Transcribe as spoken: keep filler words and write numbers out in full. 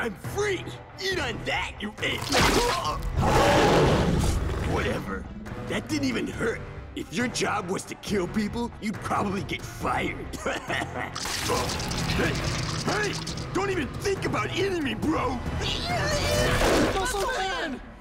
I'm free! Eat on that, you ate. Whatever. That didn't even hurt. If your job was to kill people, you'd probably get fired. Hey! Hey! Don't even think about eating me, bro! Muscleman!